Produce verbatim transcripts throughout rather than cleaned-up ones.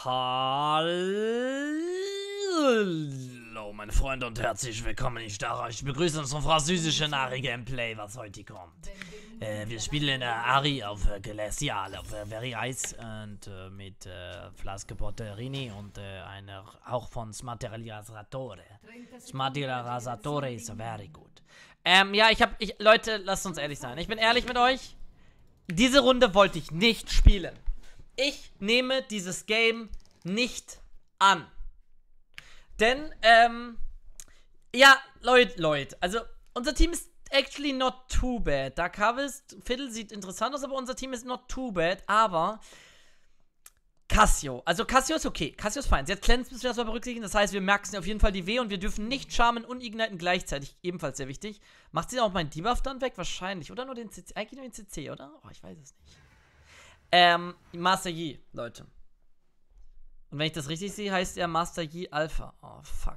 Hallo, meine Freunde, und herzlich willkommen. Ich darf euch begrüßen zum französischen Ari-Gameplay, was heute kommt. Äh, wir spielen in der Ari auf äh, Glacial, auf äh, Very Ice und äh, mit äh, Flasche Porterini und äh, einer auch von Smaterializzatore. Smaterializzatore ist very good. Ähm, ja, ich hab, ich, Leute, lasst uns ehrlich sein. Ich bin ehrlich mit euch. Diese Runde wollte ich nicht spielen. Ich nehme dieses Game nicht an. Denn, ähm, ja, Leute, Leute, also unser Team ist actually not too bad. Dark Harvest, Fiddle sieht interessant aus, aber unser Team ist not too bad, aber Cassio, also Cassio ist okay, Cassio ist fein. Sie hat Cleanse, müssen wir das mal berücksichtigen, das heißt, wir maxen auf jeden Fall die W und wir dürfen nicht Charmen und Igniten gleichzeitig, ebenfalls sehr wichtig. Macht sie auch meinen Debuff dann weg? Wahrscheinlich, oder nur den C C, eigentlich nur den C C, oder? Oh, ich weiß es nicht. Ähm, Master Yi, Leute. Und wenn ich das richtig sehe, heißt er Master Yi Alpha. Oh, fuck.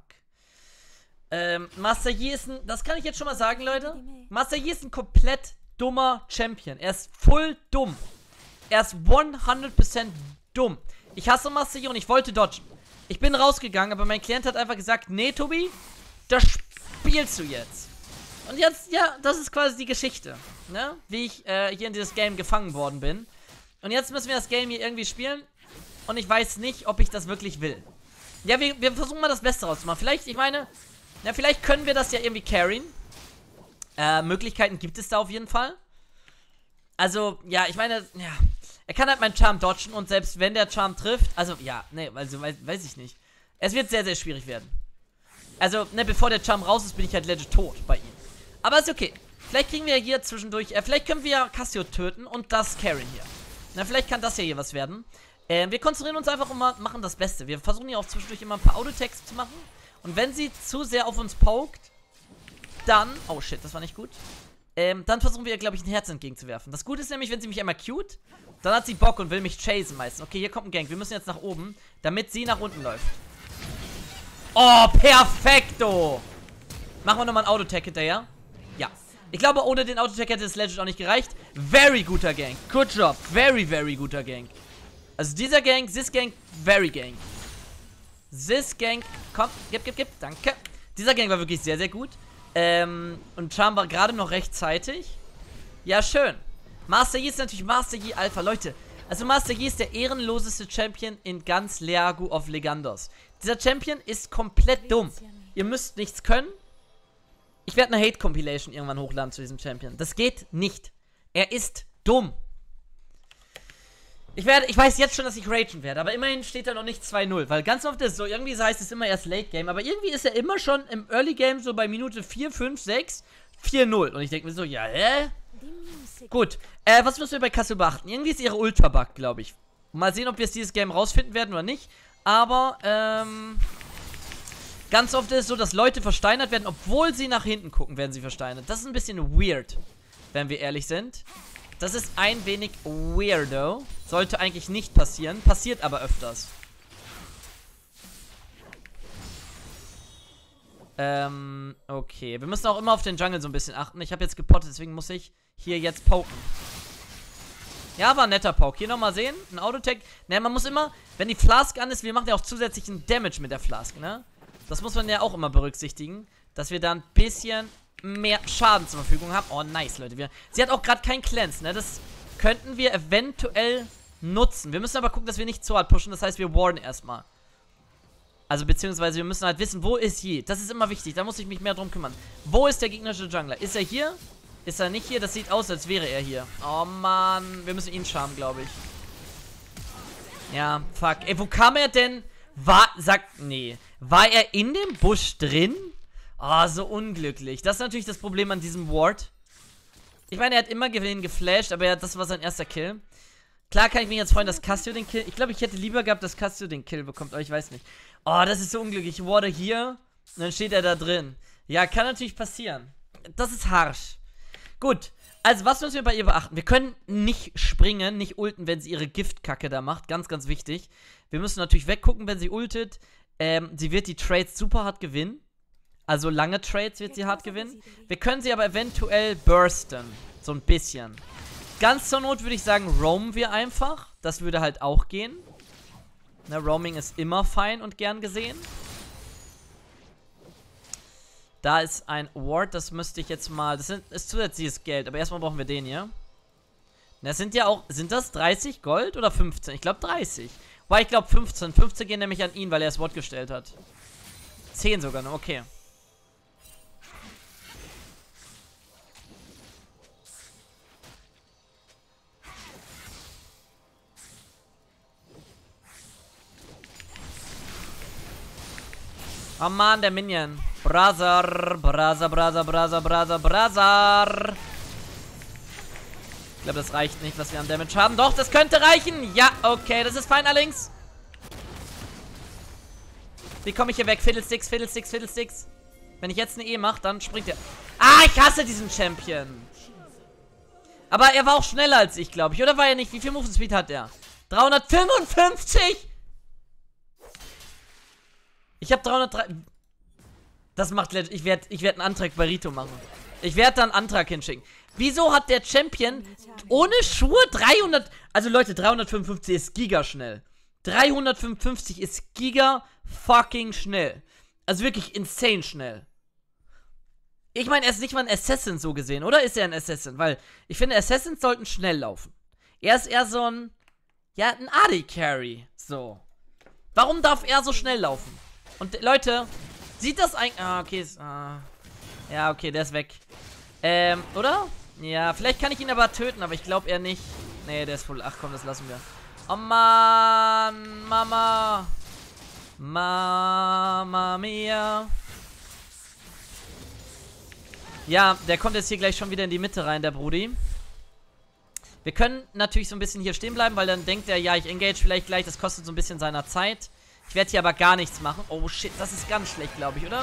Ähm, Master Yi ist ein, das kann ich jetzt schon mal sagen, Leute. Master Yi ist ein komplett dummer Champion. Er ist full dumm. Er ist hundert Prozent dumm. Ich hasse Master Yi und ich wollte dodgen. Ich bin rausgegangen, aber mein Klient hat einfach gesagt, nee, Tobi, das spielst du jetzt. Und jetzt, ja, das ist quasi die Geschichte, ne? Wie ich äh, hier in dieses Game gefangen worden bin. Und jetzt müssen wir das Game hier irgendwie spielen. Und ich weiß nicht, ob ich das wirklich will. Ja, wir, wir versuchen mal das Beste rauszumachen. Vielleicht, ich meine, ja, vielleicht können wir das ja irgendwie carryen. Äh, Möglichkeiten gibt es da auf jeden Fall. Also, ja, ich meine, ja. Er kann halt meinen Charm dodgen und selbst wenn der Charm trifft, also, ja, ne, also, weiß, weiß ich nicht. Es wird sehr, sehr schwierig werden. Also, ne, bevor der Charm raus ist, bin ich halt legit tot bei ihm. Aber ist okay. Vielleicht kriegen wir hier zwischendurch, äh, vielleicht können wir Cassio töten und das carryen hier. Na, vielleicht kann das ja hier was werden. Äh, wir konzentrieren uns einfach immer, machen das Beste. Wir versuchen hier auch zwischendurch immer ein paar Autotext zu machen. Und wenn sie zu sehr auf uns pokt, dann, oh shit, das war nicht gut. Ähm, dann versuchen wir, glaube ich, ein Herz entgegenzuwerfen. Das Gute ist nämlich, wenn sie mich einmal cute, dann hat sie Bock und will mich chasen meistens. Okay, hier kommt ein Gank. Wir müssen jetzt nach oben, damit sie nach unten läuft. Oh, perfekto! Machen wir nochmal ein Autotech hinterher. Ja. Ich glaube, ohne den Autotech hätte es legit auch nicht gereicht. Very guter Gank. Good job. Very, very guter Gank. Also dieser Gank, this Gank, very Gank. This Gank, komm, gib, gib, gib, danke. Dieser Gank war wirklich sehr, sehr gut. Ähm, und Charm war gerade noch rechtzeitig. Ja, schön. Master Yi ist natürlich Master Yi Alpha. Leute, also Master Yi ist der ehrenloseste Champion in ganz League of Legendos. Dieser Champion ist komplett dumm. Ihr müsst nichts können. Ich werde eine Hate-Compilation irgendwann hochladen zu diesem Champion. Das geht nicht. Er ist dumm. Ich werde, ich weiß jetzt schon, dass ich ragen werde, aber immerhin steht da noch nicht zwei null, weil ganz oft ist es so, irgendwie heißt es immer erst Late Game, aber irgendwie ist er immer schon im Early Game so bei Minute vier, fünf, sechs, vier null. Und ich denke mir so, ja, hä? Gut, äh, was müssen wir bei Cassio beachten? Irgendwie ist ihre Ult verbuggt, glaube ich. Mal sehen, ob wir es dieses Game rausfinden werden oder nicht, aber, ähm... ganz oft ist es so, dass Leute versteinert werden, obwohl sie nach hinten gucken, werden sie versteinert. Das ist ein bisschen weird, wenn wir ehrlich sind. Das ist ein wenig weirdo. Sollte eigentlich nicht passieren, passiert aber öfters. Ähm, okay. Wir müssen auch immer auf den Jungle so ein bisschen achten. Ich habe jetzt gepottet, deswegen muss ich hier jetzt poken. Ja, war ein netter Poke. Hier nochmal sehen, ein Autotech. Ne, man muss immer, wenn die Flask an ist, wir machen ja auch zusätzlichen Damage mit der Flask, ne? Das muss man ja auch immer berücksichtigen, dass wir da ein bisschen mehr Schaden zur Verfügung haben. Oh, nice, Leute. Wir, sie hat auch gerade keinen Cleanse, ne? Das könnten wir eventuell nutzen. Wir müssen aber gucken, dass wir nicht zu hart pushen. Das heißt, wir warden erstmal. Also, beziehungsweise wir müssen halt wissen, wo ist Yi? Das ist immer wichtig. Da muss ich mich mehr drum kümmern. Wo ist der gegnerische Jungler? Ist er hier? Ist er nicht hier? Das sieht aus, als wäre er hier. Oh, Mann. Wir müssen ihn charmen, glaube ich. Ja, fuck. Ey, wo kam er denn? War, sagt, nee. War er in dem Busch drin? Ah, oh, so unglücklich. Das ist natürlich das Problem an diesem Ward. Ich meine, er hat immer Gewinn geflasht, aber ja, das war sein erster Kill. Klar kann ich mich jetzt freuen, dass Cassio den Kill... Ich glaube, ich hätte lieber gehabt, dass Cassio den Kill bekommt, aber ich weiß nicht. Oh, das ist so unglücklich. Ich warde hier und dann steht er da drin. Ja, kann natürlich passieren. Das ist harsch. Gut. Also, was müssen wir bei ihr beachten? Wir können nicht springen, nicht ulten, wenn sie ihre Giftkacke da macht. Ganz, ganz wichtig. Wir müssen natürlich weggucken, wenn sie ultet. Ähm, sie wird die Trades super hart gewinnen. Also lange Trades wird sie hart gewinnen. Wir können sie aber eventuell bursten. So ein bisschen. Ganz zur Not würde ich sagen, roamen wir einfach. Das würde halt auch gehen. Ne, Roaming ist immer fein und gern gesehen. Da ist ein Ward, das müsste ich jetzt mal... Das sind, ist zusätzliches Geld, aber erstmal brauchen wir den hier. Das sind ja auch... Sind das dreißig Gold oder fünfzehn? Ich glaube dreißig. Weil ich glaube fünfzehn. fünfzehn gehen nämlich an ihn, weil er das Wort gestellt hat. zehn sogar noch, okay. Oh Mann, der Minion. Brother, Brother, Brother, Brother, Brother, Brother. Ich glaube, das reicht nicht, was wir an Damage haben. Doch, das könnte reichen. Ja, okay, das ist fein allerdings. Wie komme ich hier weg? Fiddlesticks, Fiddlesticks, Fiddlesticks. Wenn ich jetzt eine E mache, dann springt er. Ah, ich hasse diesen Champion. Aber er war auch schneller als ich, glaube ich. Oder war er nicht? Wie viel Movement Speed hat er? dreihundertfünfundfünfzig? Ich habe dreihundertdrei. Das macht legit. Ich werde ich werd einen Antrag bei Rito machen. Ich werde da einen Antrag hinschicken. Wieso hat der Champion ohne Schuhe dreihundert... Also Leute, dreihundertfünfundfünfzig ist giga schnell. dreihundertfünfundfünfzig ist giga fucking schnell. Also wirklich insane schnell. Ich meine, er ist nicht mal ein Assassin so gesehen, oder? Ist er ein Assassin? Weil ich finde, Assassins sollten schnell laufen. Er ist eher so ein... Ja, ein A D-Carry. So. Warum darf er so schnell laufen? Und Leute, sieht das eigentlich... Ah, okay. Ist, ah. Ja, okay, der ist weg. Ähm, oder? Ja, vielleicht kann ich ihn aber töten, aber ich glaube eher nicht. Nee, der ist voll... Ach komm, das lassen wir. Oh Mann, Mama. Mama mia. Ja, der kommt jetzt hier gleich schon wieder in die Mitte rein, der Brudi. Wir können natürlich so ein bisschen hier stehen bleiben, weil dann denkt er, ja, ich engage vielleicht gleich, das kostet so ein bisschen seiner Zeit. Ich werde hier aber gar nichts machen. Oh shit, das ist ganz schlecht, glaube ich, oder?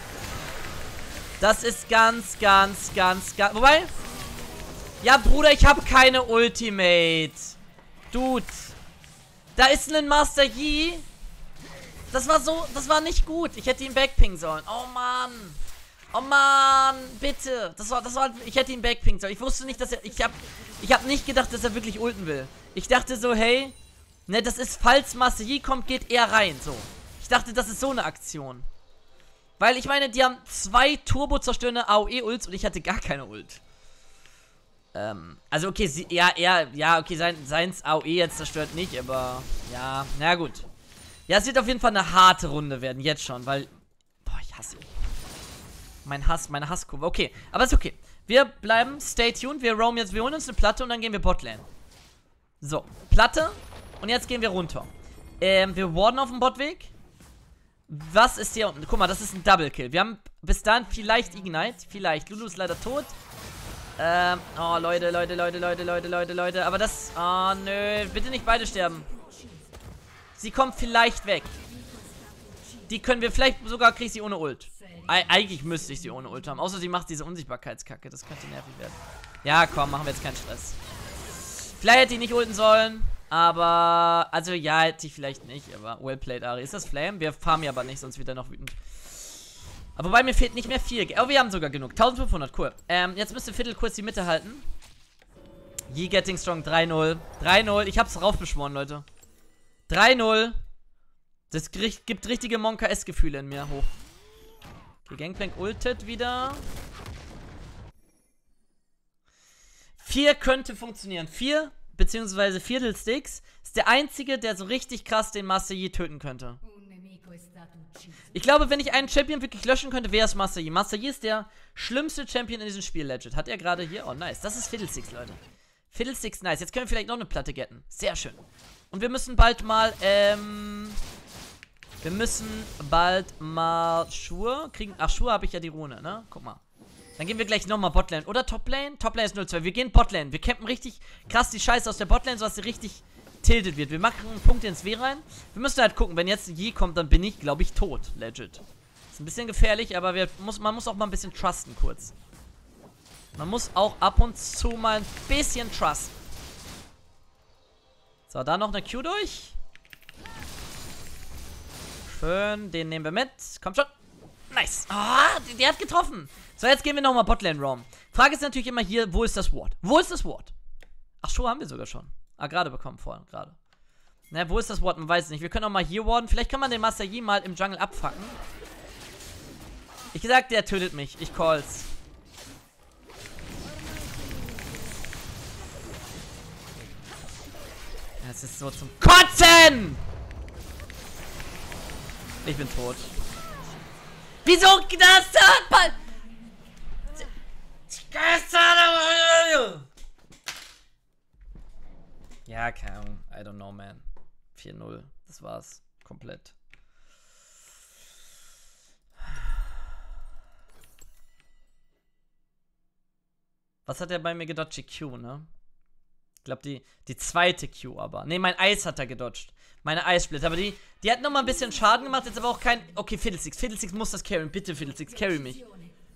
Das ist ganz, ganz, ganz, ganz... Wobei... Ja, Bruder, ich habe keine Ultimate. Dude. Da ist ein Master Yi. Das war so... Das war nicht gut. Ich hätte ihn backpingen sollen. Oh, Mann. Oh, Mann. Bitte. Das war... Das war... Ich hätte ihn backpingen sollen. Ich wusste nicht, dass er... Ich habe... Ich habe nicht gedacht, dass er wirklich ulten will. Ich dachte so, hey... Ne, das ist, falls Master Yi kommt, geht er rein. So. Ich dachte, das ist so eine Aktion. Weil, ich meine, die haben zwei turbo-zerstörende A O E-Ults und ich hatte gar keine Ult. Ähm, also okay, sie, ja, er, ja, okay, sein, seins A O E jetzt zerstört nicht, aber, ja, na gut. Ja, es wird auf jeden Fall eine harte Runde werden, jetzt schon, weil, boah, ich hasse ihn. Mein Hass, meine Hasskurve, okay, aber ist okay. Wir bleiben, stay tuned, wir roamen jetzt, wir holen uns eine Platte und dann gehen wir Botlane. So, Platte und jetzt gehen wir runter. Ähm, wir warden auf dem Botweg. Was ist hier unten? Guck mal, das ist ein Double Kill. Wir haben bis dahin vielleicht Ignite, vielleicht. Lulu ist leider tot. Ähm, oh, Leute, Leute, Leute, Leute, Leute, Leute, Leute. Aber das, oh, nö, bitte nicht beide sterben. Sie kommt vielleicht weg. Die können wir, vielleicht sogar kriege ich sie ohne Ult. Eig eigentlich müsste ich sie ohne Ult haben. Außer sie macht diese Unsichtbarkeitskacke. Das könnte nervig werden. Ja, komm, machen wir jetzt keinen Stress. Vielleicht hätte ich nicht ulten sollen. Aber, also ja, hätte ich vielleicht nicht. Aber well played, Ari. Ist das Flame? Wir farmen ja aber nicht, sonst wird er noch wütend. Aber wobei, mir fehlt nicht mehr viel. Oh, wir haben sogar genug. eintausendfünfhundert, cool. Ähm, jetzt müsste Fiddle kurz die Mitte halten. Yi getting strong, drei null. drei null. Ich hab's raufbeschworen, Leute. drei null. Das gibt richtige Monka S-Gefühle in mir hoch. Okay, Gangplank ultet wieder. vier könnte funktionieren. vier, beziehungsweise Fiddlesticks, ist der einzige, der so richtig krass den Master Yi töten könnte. Ich glaube, wenn ich einen Champion wirklich löschen könnte, wäre es Master Yi. Master Yi ist der schlimmste Champion in diesem Spiel, legit. Hat er gerade hier? Oh, nice. Das ist Fiddlesticks, Leute. Fiddlesticks, nice. Jetzt können wir vielleicht noch eine Platte getten. Sehr schön. Und wir müssen bald mal, ähm... Wir müssen bald mal Schuhe kriegen. Ach, Schuhe habe ich ja die Rune, ne? Guck mal. Dann gehen wir gleich nochmal Botlane. Oder Toplane? Toplane ist null zwei. Wir gehen Botlane. Wir campen richtig krass die Scheiße aus der Botlane, sodass sie richtig tiltet wird. Wir machen einen Punkt ins W rein. Wir müssen halt gucken, wenn jetzt Yi kommt, dann bin ich, glaube ich, tot. Legit. Ist ein bisschen gefährlich, aber wir muss, man muss auch mal ein bisschen trusten kurz. Man muss auch ab und zu mal ein bisschen trusten. So, da noch eine Q durch. Schön, den nehmen wir mit. Kommt schon. Nice. Ah, der, der hat getroffen. So, jetzt gehen wir nochmal Botlane Roam. Frage ist natürlich immer hier, wo ist das Ward? Wo ist das Ward? Ach, Schuhe haben wir sogar schon. Ah, gerade bekommen vorhin, gerade. Na, wo ist das Ward? Man weiß es nicht. Wir können auch mal hier warden. Vielleicht kann man den Master Yi mal im Jungle abfacken. Ich gesagt, der tötet mich. Ich call's. Das ist so zum Kotzen! Ich bin tot. Wieso das? Ja, keine Ahnung. I don't know, man. vier null. Das war's. Komplett. Was hat er bei mir gedodged? Die Q, ne? Ich glaube, die, die zweite Q aber. Ne, mein Eis hat er gedodged. Meine Eissplitter. Aber die, die hat nochmal ein bisschen Schaden gemacht. Jetzt aber auch kein... Okay, Fiddlesticks. Fiddlesticks muss das carryen. Bitte, Fiddlesticks, carry mich.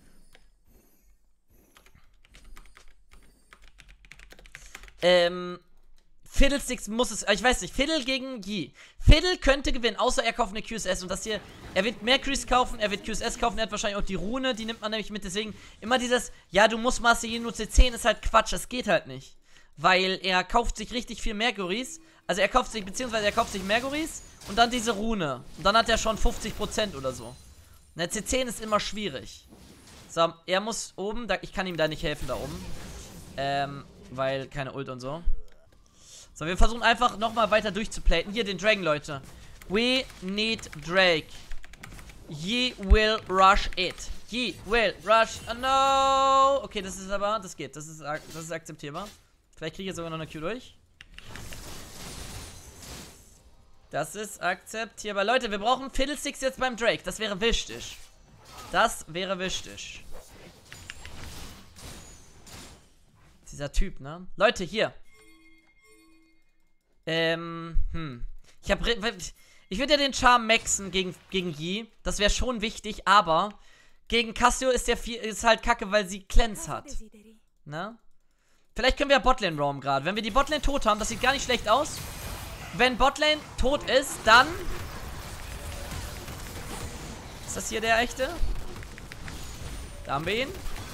Ähm... Fiddlesticks muss es... Ich weiß nicht. Fiddle gegen Yi. Fiddle könnte gewinnen, außer er kauft eine Q S S. Und das hier... Er wird Mercury's kaufen, er wird Q S S kaufen. Er hat wahrscheinlich auch die Rune. Die nimmt man nämlich mit. Deswegen immer dieses... Ja, du musst Master Yi nur C zehn ist halt Quatsch. Das geht halt nicht. Weil er kauft sich richtig viel Mercury's. Also er kauft sich... Beziehungsweise er kauft sich Mercury's. Und dann diese Rune. Und dann hat er schon fünfzig Prozent oder so. Und der C zehn ist immer schwierig. So, er muss oben... Da, ich kann ihm da nicht helfen, da oben. Ähm... Weil keine Ult und so. So, wir versuchen einfach nochmal weiter durchzuplaten. Hier den Dragon, Leute. We need Drake. Ye will rush it. Ye will rush. Oh no. Okay, das ist aber, das geht. Das ist, das ist akzeptierbar. Vielleicht kriege ich sogar noch eine Q durch. Das ist akzeptierbar. Leute, wir brauchen Fiddlesticks jetzt beim Drake. Das wäre wichtig. Das wäre wichtig. Dieser Typ, ne? Leute, hier. Ähm, hm. Ich hab. Ich würde ja den Charm maxen gegen, gegen Yi. Das wäre schon wichtig, aber gegen Cassio ist der viel, ist halt kacke, weil sie Cleanse hat. Ne? Vielleicht können wir ja Botlane roam gerade. Wenn wir die Botlane tot haben, das sieht gar nicht schlecht aus. Wenn Botlane tot ist, dann. Ist das hier der echte? Da haben wir ihn.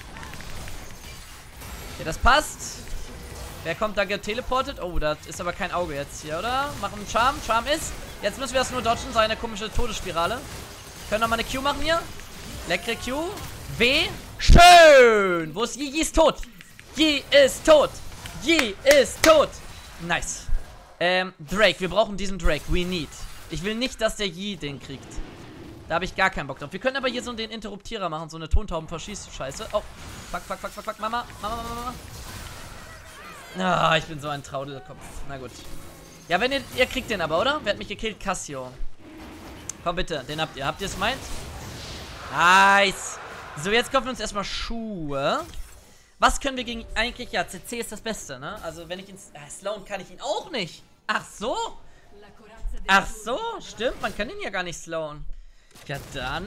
Okay, das passt. Wer kommt da geteleportet? Oh, das ist aber kein Auge jetzt hier, oder? Machen einen Charm. Charm ist. Jetzt müssen wir das nur dodgen. Seine komische Todesspirale. Können wir mal eine Q machen hier. Leckere Q. W. Schön. Wo ist Yi? Yi ist tot. Yi ist tot. Yi ist tot. Nice. Ähm, Drake. Wir brauchen diesen Drake. We need. Ich will nicht, dass der Yi den kriegt. Da habe ich gar keinen Bock drauf. Wir können aber hier so den Interruptierer machen. So eine Tontauben-Verschieß-Scheiße. Oh. Fuck, fuck, fuck, fuck, fuck. Mama. Mama, Mama, Mama. Ah, ich bin so ein Traudelkopf. Na gut. Ja, wenn ihr... Ihr kriegt den aber, oder? Wer hat mich gekillt? Cassio. Komm bitte, den habt ihr. Habt ihr es meint? Nice. So, jetzt kaufen wir uns erstmal Schuhe. Was können wir gegen... Eigentlich, ja, C C ist das Beste, ne? Also, wenn ich ins... Ah, Sloan kann ich ihn auch nicht. Ach so. Ach so, stimmt. Man kann ihn ja gar nicht slowen. Ja, dann...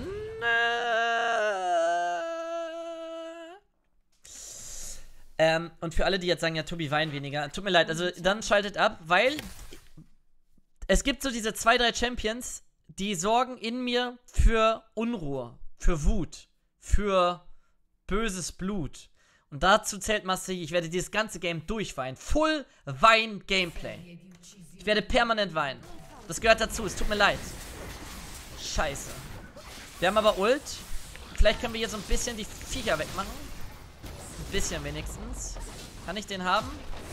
Äh... Ähm, und für alle, die jetzt sagen, ja, Tobi weint weniger, tut mir leid, also dann schaltet ab, weil es gibt so diese zwei, drei Champions, die sorgen in mir für Unruhe, für Wut, für böses Blut. Und dazu zählt Master Yi. Ich werde dieses ganze Game durchweinen. Full Wein-Gameplay. Ich werde permanent weinen. Das gehört dazu, es tut mir leid. Scheiße. Wir haben aber Ult. Vielleicht können wir hier so ein bisschen die Viecher wegmachen. Ein bisschen wenigstens. Kann ich den haben?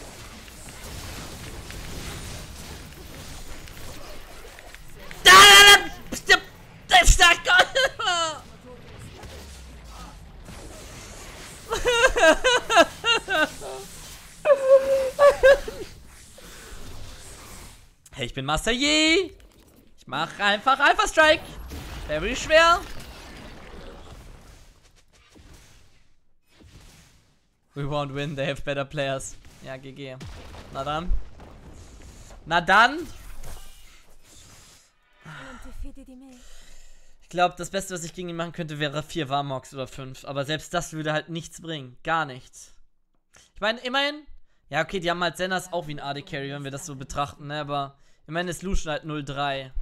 Da, da, da, da, stark. Hey, ich bin Master Yi. Ich mach einfach Alpha Strike. Very schwer. We won't win, they have better players. Ja, G G. Na dann. Na dann. Ich glaube, das Beste, was ich gegen ihn machen könnte, wäre vier Warmogs oder fünf. Aber selbst das würde halt nichts bringen. Gar nichts. Ich meine, immerhin. Ja, okay, die haben halt Sennas auch wie ein A D Carry, wenn wir das so betrachten, ne? Aber immerhin ist Lucian halt null drei.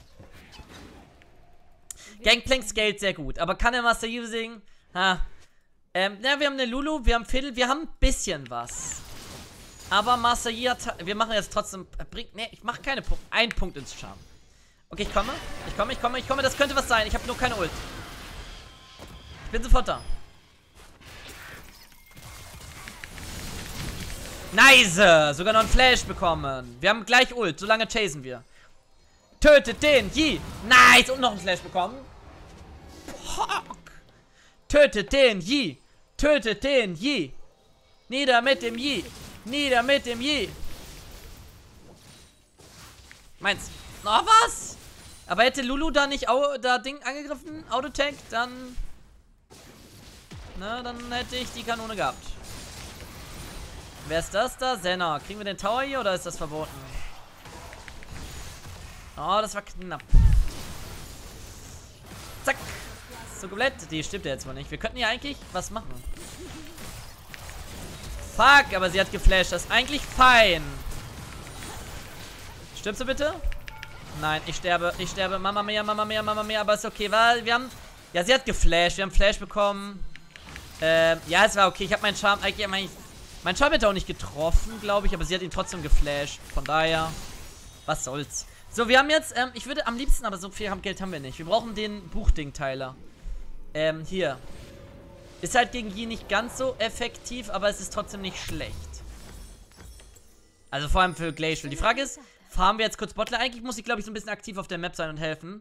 Gangplank scaled sehr gut. Aber kann der Master Yi besiegen? Ha. Ähm, ja, wir haben eine Lulu, wir haben Fiddle, wir haben ein bisschen was. Aber Master Yi hat... Wir machen jetzt trotzdem... Bringt... Ne, ich mache keine Punkte. Ein Punkt ins Charme. Okay, ich komme. Ich komme, ich komme, ich komme. Das könnte was sein. Ich habe nur keine Ult. Ich bin sofort da. Nice! Sogar noch einen Flash bekommen. Wir haben gleich Ult. So lange chasen wir. Tötet den Yi. Nice! Und noch einen Flash bekommen. Fuck. Tötet den Yi. Tötet den Yi. Nieder mit dem Yi. Nieder mit dem Yi. Meins. Noch was? Aber hätte Lulu da nicht au da Ding angegriffen, Autotank, dann... Na, dann hätte ich die Kanone gehabt. Wer ist das da? Senna. Kriegen wir den Tower hier oder ist das verboten? Oh, das war knapp. Zack. So komplett. Die stimmt ja jetzt mal nicht. Wir könnten ja eigentlich was machen. Fuck, aber sie hat geflasht. Das ist eigentlich fein. Stirbst du bitte? Nein, ich sterbe. Ich sterbe. Mama mia, Mama mia, Mama mia. Aber ist okay, weil wir haben... Ja, sie hat geflasht. Wir haben Flash bekommen. Ähm, ja, es war okay. Ich habe meinen Charme eigentlich... Mein, mein Charme hätte auch nicht getroffen, glaube ich. Aber sie hat ihn trotzdem geflasht. Von daher... Was soll's. So, wir haben jetzt... Ähm, ich würde am liebsten... Aber so viel Geld haben wir nicht. Wir brauchen den Buchding-Teiler. Ähm, hier. Ist halt gegen Yi nicht ganz so effektiv, aber es ist trotzdem nicht schlecht. Also vor allem für Glacial. Die Frage ist, farmen wir jetzt kurz Bottler? Eigentlich muss ich, glaube ich, so ein bisschen aktiv auf der Map sein und helfen.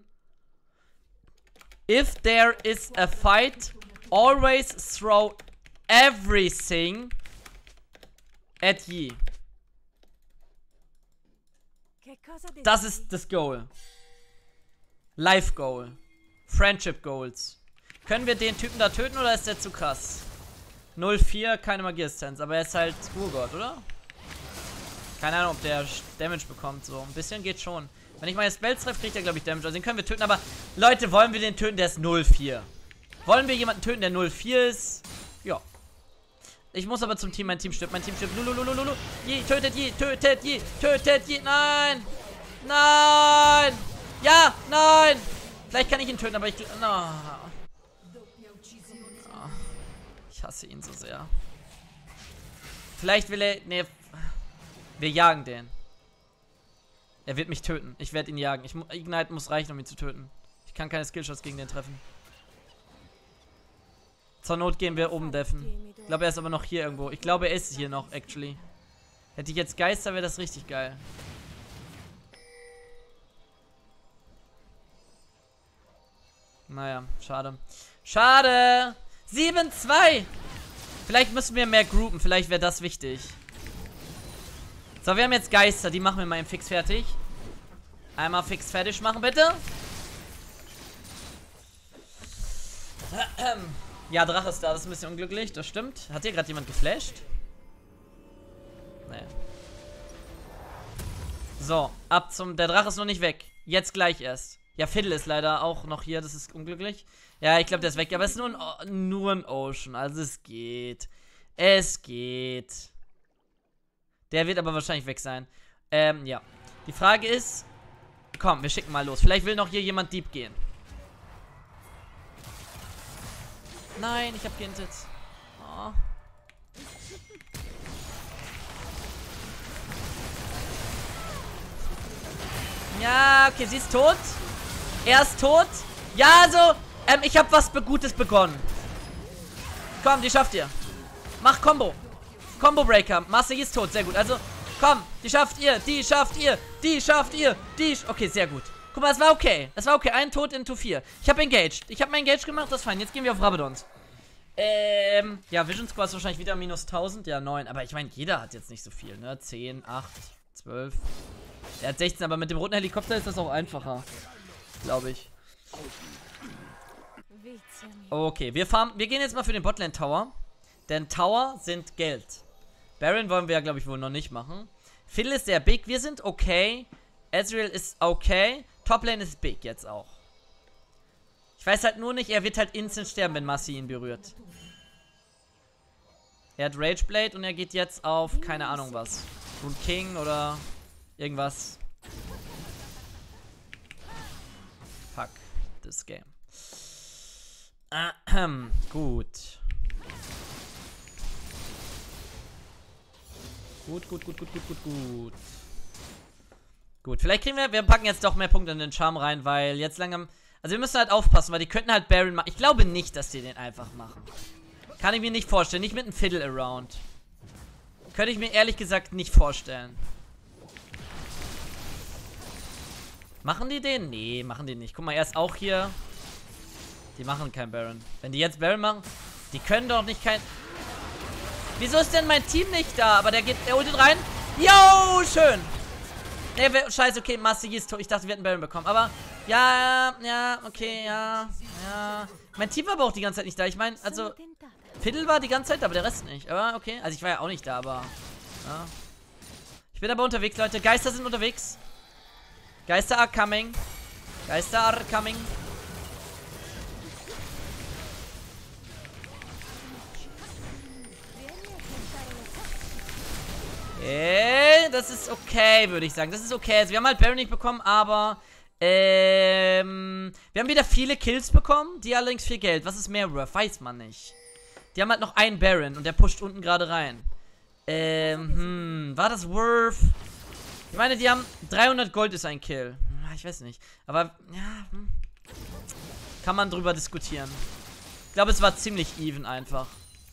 If there is a fight, always throw everything at Yi. Das ist das Goal. Life Goal. Friendship Goals. Können wir den Typen da töten oder ist der zu krass? null vier, keine Magieressenz, aber er ist halt Urgott, oder? Keine Ahnung, ob der Damage bekommt, so. Ein bisschen geht schon. Wenn ich meine Spells treffe, kriegt er, glaube ich, Damage. Also den können wir töten, aber Leute, wollen wir den töten, der ist null vier? Wollen wir jemanden töten, der null vier ist? Ja. Ich muss aber zum Team, mein Team stirbt, mein Team stirbt. Lululululu. Yi, tötet Yi, tötet Yi, tötet Yi. Nein! Nein! Ja, nein! Vielleicht kann ich ihn töten, aber ich... No. Ich hasse ihn so sehr. Vielleicht will er... Nee. Wir jagen den. Er wird mich töten. Ich werde ihn jagen. Ich, Ignite muss reichen, um ihn zu töten. Ich kann keine Skillshots gegen den treffen. Zur Not gehen wir oben deffen. Ich glaube, er ist aber noch hier irgendwo. Ich glaube, er ist hier noch, actually. Hätte ich jetzt Geister, wäre das richtig geil. Naja, schade. Schade! sieben zwei! Vielleicht müssen wir mehr groupen. Vielleicht wäre das wichtig. So, wir haben jetzt Geister. Die machen wir mal im Fix fertig. Einmal fix fertig machen, bitte. Ja, Drache ist da. Das ist ein bisschen unglücklich. Das stimmt. Hat hier gerade jemand geflasht? Nee. So, ab zum... Der Drache ist noch nicht weg. Jetzt gleich erst. Ja, Fiddle ist leider auch noch hier. Das ist unglücklich. Ja, ich glaube, der ist weg. Aber es ist nur ein, nur ein Ocean. Also es geht. Es geht. Der wird aber wahrscheinlich weg sein. Ähm, ja. Die Frage ist... Komm, wir schicken mal los. Vielleicht will noch hier jemand deep gehen. Nein, ich hab gehintet. Oh. Ja, okay, sie ist tot. Er ist tot. Ja, also, ähm, ich habe was Gutes begonnen. Komm, die schafft ihr. Mach Combo. Combo Breaker. Marseille ist tot, sehr gut. Also, komm, die schafft ihr, die schafft ihr, die schafft ihr, die... Sch okay, sehr gut. Guck mal, es war okay. Es war okay. Ein Tod into vier. Ich habe engaged. Ich habe mein Engage gemacht, das ist fein. Jetzt gehen wir auf Rabadons. Ähm, ja, Vision Squad ist wahrscheinlich wieder minus tausend. Ja, neun. Aber ich meine, jeder hat jetzt nicht so viel, ne? zehn, acht, zwölf. Er hat sechzehn, aber mit dem roten Helikopter ist das auch einfacher. Glaube ich. Okay, wir farmen. Wir gehen jetzt mal für den Botlane Tower. Denn Tower sind Geld. Baron wollen wir ja, glaube ich, wohl noch nicht machen. Fiddle ist sehr big. Wir sind okay. Ezreal ist okay. Toplane ist big jetzt auch. Ich weiß halt nur nicht, er wird halt instant sterben, wenn Massi ihn berührt. Er hat Rageblade und er geht jetzt auf keine Ahnung was. Rune King oder irgendwas. Fuck this game. Ahem, gut. Gut, gut, gut, gut, gut, gut, gut. Gut, vielleicht kriegen wir, wir packen jetzt doch mehr Punkte in den Charme rein, weil jetzt langsam, also wir müssen halt aufpassen, weil die könnten halt Baron machen. Ich glaube nicht, dass die den einfach machen. Kann ich mir nicht vorstellen, nicht mit einem Fiddle-Around. Könnte ich mir ehrlich gesagt nicht vorstellen. Machen die den? Nee, machen die nicht. Guck mal, er ist auch hier. Die machen keinen Baron. Wenn die jetzt Baron machen, die können doch nicht kein... Wieso ist denn mein Team nicht da? Aber der geht, der ultet rein. Yo, schön. Ne, scheiße, okay, Master Yi ist tot. Ich dachte, wir hätten Baron bekommen. Aber, ja, ja, okay, ja, ja. Mein Team war aber auch die ganze Zeit nicht da. Ich meine, also, Fiddle war die ganze Zeit da, aber der Rest nicht. Aber, okay, also ich war ja auch nicht da, aber, ja. Ich bin aber unterwegs, Leute. Geister sind unterwegs. Geister are coming. Geister are coming. Okay, das ist okay, würde ich sagen. Das ist okay. Also wir haben halt Baron nicht bekommen, aber ähm, wir haben wieder viele Kills bekommen, die allerdings viel Geld. Was ist mehr worth? Weiß man nicht. Die haben halt noch einen Baron und der pusht unten gerade rein. Ähm, hm, war das worth? Ich meine, die haben dreihundert Gold ist ein Kill. Ich weiß nicht. Aber, ja, hm. Kann man drüber diskutieren. Ich glaube, es war ziemlich even einfach.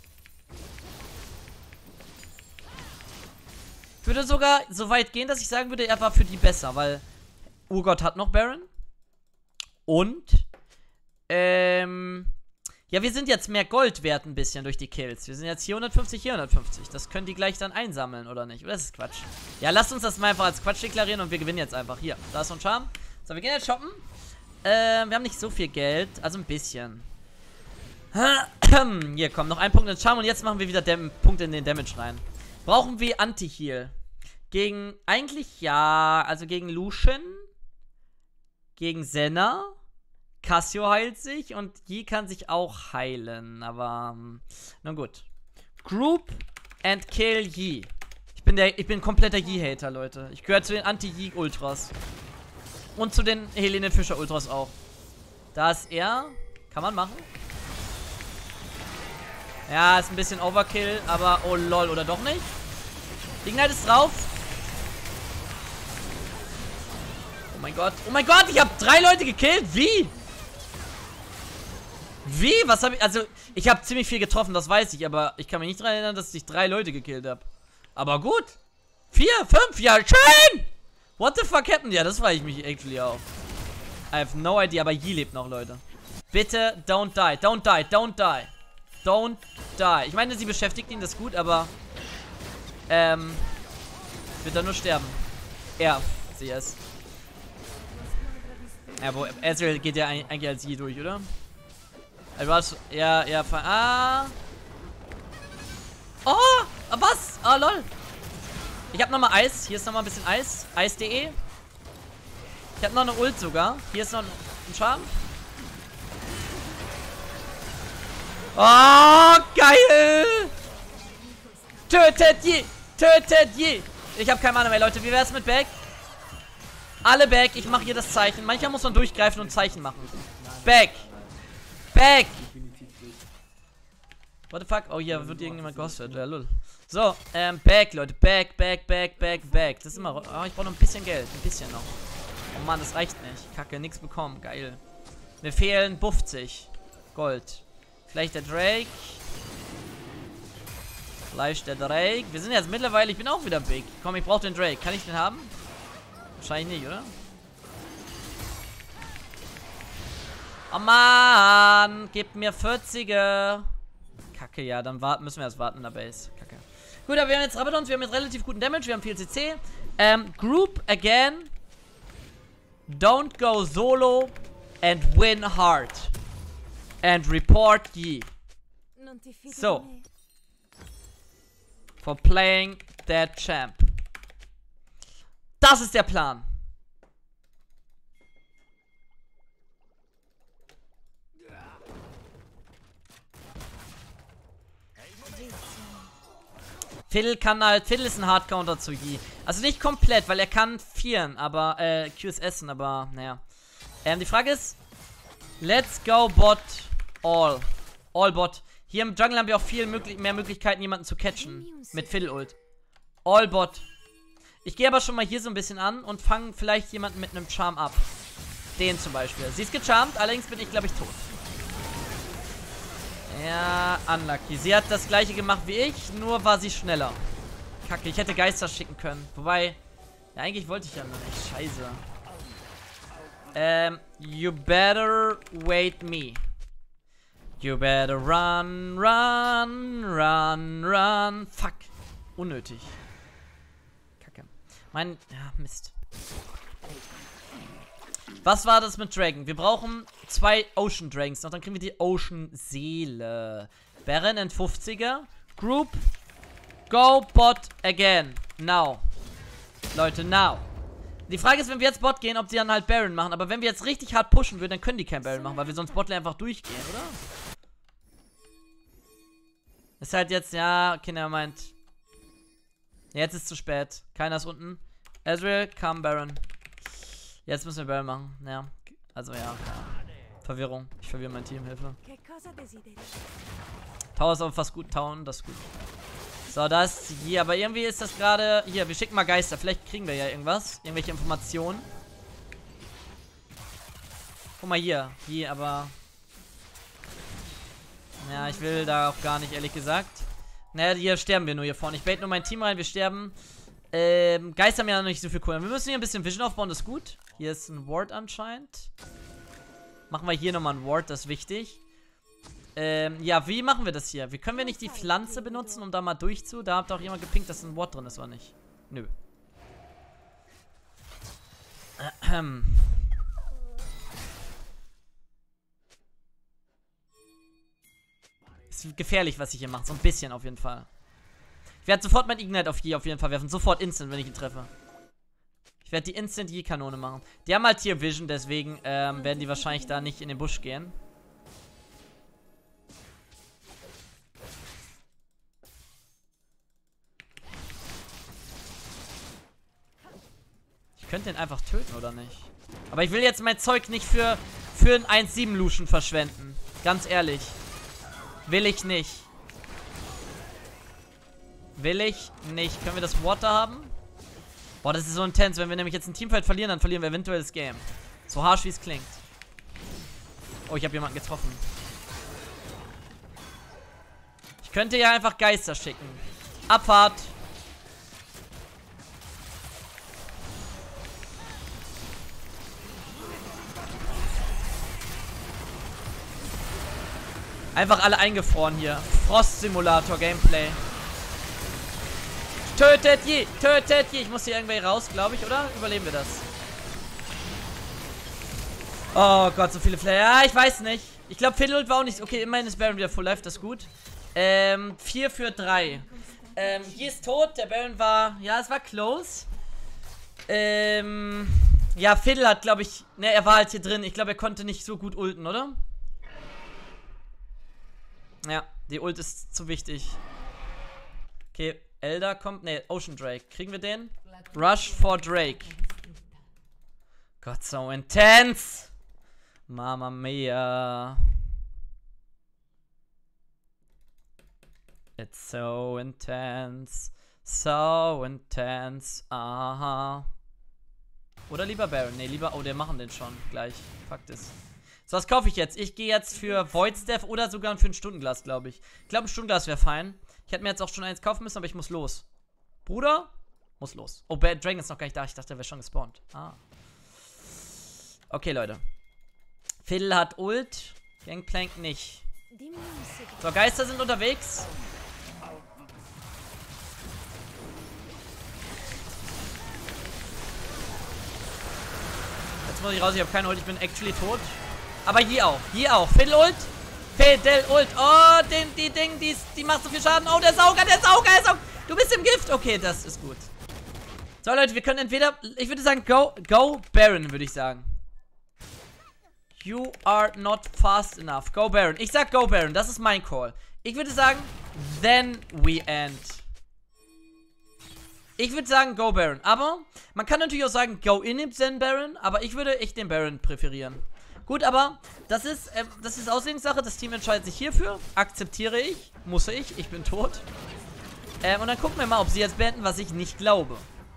Ich würde sogar so weit gehen, dass ich sagen würde, er war für die besser, weil Urgot hat noch Baron. Und, ähm, ja, wir sind jetzt mehr Gold wert ein bisschen durch die Kills. Wir sind jetzt hier hundertfünfzig, hier hundertfünfzig. Das können die gleich dann einsammeln, oder nicht? Oder ist das Quatsch? Ja, lasst uns das mal einfach als Quatsch deklarieren und wir gewinnen jetzt einfach. Hier, da ist so ein Charme. So, wir gehen jetzt shoppen. Ähm, wir haben nicht so viel Geld, also ein bisschen. Hier, komm, noch ein Punkt in den Charme und jetzt machen wir wieder Dam Punkte in den Damage rein. Brauchen wir Anti-Heal? Gegen, eigentlich ja, also gegen Lucian, gegen Senna, Cassio heilt sich und Yi kann sich auch heilen, aber, na gut. Group and kill Yi. Ich bin der, ich bin kompletter Yi-Hater, Leute. Ich gehöre zu den Anti-Yi-Ultras. Und zu den Helene Fischer-Ultras auch. Da ist er, kann man machen. Ja, ist ein bisschen Overkill, aber oh lol, oder doch nicht? Ignite ist drauf. Oh mein Gott. Oh mein Gott, ich habe drei Leute gekillt. Wie? Wie? Was habe ich... Also, ich habe ziemlich viel getroffen, das weiß ich, aber ich kann mich nicht daran erinnern, dass ich drei Leute gekillt habe. Aber gut. Vier, fünf, ja, schön! What the fuck happened? Ja, das frage ich mich actually auch. I have no idea, aber Yi lebt noch, Leute. Bitte, don't die, don't die, don't die. Don't die. Ich meine, sie beschäftigt ihn, das ist gut, aber ähm wird er nur sterben. Er, sie es. Ja, wo Ezreal geht ja eigentlich als Yi durch, oder? Also was? Ja, ja, ah. Oh, was? Oh, lol. Ich hab nochmal Eis. Hier ist nochmal ein bisschen Eis. Eis punkt de. Ich hab noch eine Ult sogar. Hier ist noch ein Charme. Oh, geil! Tötet Yi! Tötet Yi! Ich habe keine Ahnung mehr, Leute. Wie wär's mit Back? Alle Back. Ich mache hier das Zeichen. Manchmal muss man durchgreifen und Zeichen machen. Back! Back! What the fuck? Oh, hier wird irgendjemand ghostet. Ja, lol. So, ähm, Back, Leute. Back, back, back, back, back. Das ist immer... Oh, ich brauche noch ein bisschen Geld. Ein bisschen noch. Oh Mann, das reicht nicht. Kacke, nichts bekommen. Geil. Mir fehlen fünfzig Gold. Vielleicht der Drake. Vielleicht der Drake. Wir sind jetzt mittlerweile, ich bin auch wieder big. Komm, ich brauche den Drake. Kann ich den haben? Wahrscheinlich nicht, oder? Oh Mann, gib mir vierziger. Kacke, ja, dann warten, müssen wir erst warten in der Base. Kacke. Gut, aber wir haben jetzt Rabadons, wir haben jetzt relativ guten Damage, wir haben viel C C. Ähm, Group again. Don't go solo and win hard. And report Yi. So. For playing that champ. Das ist der Plan. Fiddle kann halt, Fiddle ist ein Hardcounter zu Yi. Also nicht komplett, weil er kann vieren, aber, äh, Q S essen, aber, naja. Ähm, die Frage ist, let's go bot all. All bot. Hier im Jungle haben wir auch viel möglich mehr Möglichkeiten, jemanden zu catchen. Mit Fiddle-Ult. All Bot. Ich gehe aber schon mal hier so ein bisschen an und fange vielleicht jemanden mit einem Charm ab. Den zum Beispiel. Sie ist gecharmt, allerdings bin ich, glaube ich, tot. Ja, unlucky. Sie hat das gleiche gemacht wie ich, nur war sie schneller. Kacke, ich hätte Geister schicken können. Wobei, ja, eigentlich wollte ich ja nur nicht. Scheiße. Ähm, you better wait me. You better run, run, run, run. Fuck. Unnötig. Kacke. Mein, ja, Mist. Was war das mit Dragon? Wir brauchen zwei Ocean Dragons noch, dann kriegen wir die Ocean Seele. Baron in fünfziger. Group. Go Bot again. Now. Leute, now. Die Frage ist, wenn wir jetzt Bot gehen, ob sie dann halt Baron machen. Aber wenn wir jetzt richtig hart pushen würden, dann können die kein Baron machen, weil wir sonst Botlane einfach durchgehen, oder? Ist halt jetzt, ja, Kinder meint. Jetzt ist zu spät. Keiner ist unten. Ezreal, come Baron. Jetzt müssen wir Baron machen. Ja. Also ja. Verwirrung. Ich verwirre mein Team. Hilfe. Tower ist aber fast gut. Town, das ist gut. So, das hier. Aber irgendwie ist das gerade. Hier, wir schicken mal Geister. Vielleicht kriegen wir ja irgendwas. Irgendwelche Informationen. Guck mal hier. Hier, aber. Ja, ich will da auch gar nicht, ehrlich gesagt. Naja, hier sterben wir nur hier vorne. Ich bait nur mein Team rein. Wir sterben. Ähm, Geister haben ja noch nicht so viel cool. Wir müssen hier ein bisschen Vision aufbauen, das ist gut. Hier ist ein Ward anscheinend. Machen wir hier nochmal ein Ward, das ist wichtig. Ähm, ja, wie machen wir das hier? Wie können wir nicht die Pflanze benutzen, um da mal durchzu? Da habt ihr auch jemand gepinkt, dass ein Ward drin ist, oder nicht? Nö. Ahem. Ist gefährlich, was ich hier mache. So ein bisschen auf jeden Fall. Ich werde sofort mein Ignite auf Yi auf jeden Fall werfen. Sofort instant, wenn ich ihn treffe. Ich werde die instant Yi-Kanone machen. Die haben halt hier Vision, deswegen ähm, werden die wahrscheinlich da nicht in den Busch gehen. Ich könnte den einfach töten, oder nicht? Aber ich will jetzt mein Zeug nicht für, für einen eins sieben Lucian verschwenden. Ganz ehrlich. Will ich nicht. Will ich nicht. Können wir das Water haben? Boah, das ist so intens. Wenn wir nämlich jetzt ein Teamfight verlieren, dann verlieren wir eventuell das Game. So harsch, wie es klingt. Oh, ich habe jemanden getroffen. Ich könnte ja einfach Geister schicken. Abfahrt. Einfach alle eingefroren hier. Frost-Simulator-Gameplay. Tötet Yi! Tötet Yi! Ich muss hier irgendwie raus, glaube ich, oder? Überleben wir das? Oh Gott, so viele Flare. Ja, ich weiß nicht. Ich glaube, Fiddle war auch nicht... Okay, immerhin ist Baron wieder full life, das ist gut. Ähm, vier für drei. Ähm, Yi ist tot. Der Baron war... Ja, es war close. Ähm... Ja, Fiddle hat, glaube ich... Ne, er war halt hier drin. Ich glaube, er konnte nicht so gut ulten, oder? Ja, die Ult ist zu wichtig. Okay, Elder kommt. Ne, Ocean Drake. Kriegen wir den? Rush for Drake. Gott, so intense. Mama mia. It's so intense. So intense. Aha. Oder lieber Baron. Ne, lieber... Oh, der machen den schon gleich. Fakt ist. So, was kaufe ich jetzt? Ich gehe jetzt für Void Staff oder sogar für ein Stundenglas, glaube ich. Ich glaube, ein Stundenglas wäre fein. Ich hätte mir jetzt auch schon eins kaufen müssen, aber ich muss los. Bruder? Muss los. Oh, Bad Dragon ist noch gar nicht da. Ich dachte, der wäre schon gespawnt. Ah. Okay, Leute. Fiddle hat Ult. Gangplank nicht. So, Geister sind unterwegs. Jetzt muss ich raus. Ich habe keine Ult. Ich bin actually tot. Aber hier auch. Hier auch. Fiddle Ult. Fiddle Ult. Oh, den, die Ding, die, die macht so viel Schaden. Oh, der Sauger, der Sauger, der Sauger. Du bist im Gift. Okay, das ist gut. So, Leute, wir können entweder... Ich würde sagen, go, go Baron, würde ich sagen. You are not fast enough. Go Baron. Ich sag go Baron. Das ist mein Call. Ich würde sagen, then we end. Ich würde sagen, go Baron. Aber man kann natürlich auch sagen, go in then Baron. Aber ich würde echt den Baron präferieren. Gut, aber das ist, äh, das ist Auslegungssache. Das Team entscheidet sich hierfür. Akzeptiere ich. Muss ich. Ich bin tot. Ähm, und dann gucken wir mal, ob sie jetzt beenden, was ich nicht glaube.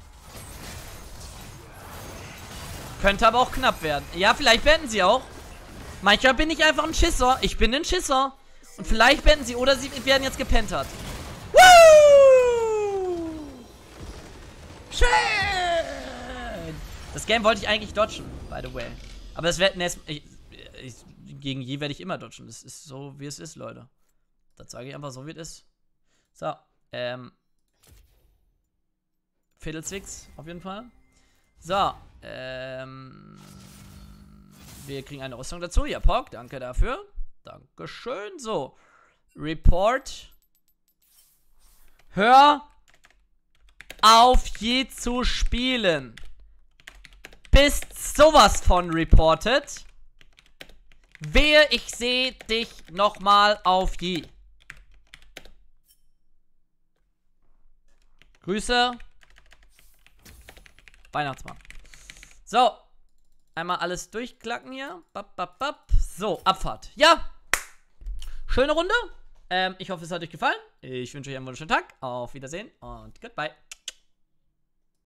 Könnte aber auch knapp werden. Ja, vielleicht beenden sie auch. Manchmal bin ich einfach ein Schisser. Ich bin ein Schisser. Und vielleicht beenden sie oder sie werden jetzt gepentert. Woo! Schön! Das Game wollte ich eigentlich dodgen, by the way. Aber das wird ich, ich, gegen je werde ich immer dodgen. Das ist so, wie es ist, Leute. Das sage ich einfach so, wie es ist. So, ähm. Fiddlesticks, auf jeden Fall. So, ähm. Wir kriegen eine Rüstung dazu. Ja, Pog, danke dafür. Dankeschön. So, Report. Hör auf, je zu spielen. Bist sowas von reported. Wehe, ich sehe dich nochmal auf je. Grüße. Weihnachtsmann. So. Einmal alles durchklacken hier. Bap, bap, bap. So, Abfahrt. Ja. Schöne Runde. Ähm, ich hoffe, es hat euch gefallen. Ich wünsche euch einen wunderschönen Tag. Auf Wiedersehen und goodbye.